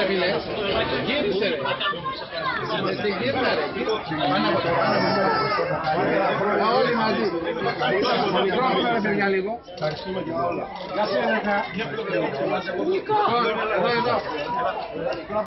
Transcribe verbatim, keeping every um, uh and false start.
ρε φίλε. Γύρισε ρε. Εσύ γύρνα ρε. Πάνω από το πάνω. Όλοι μαζί. Μικρόφωνο ρε παιδιά λίγο. Ευχαριστούμε και όλα. Γεια σου ρε. Εδώ, εδώ.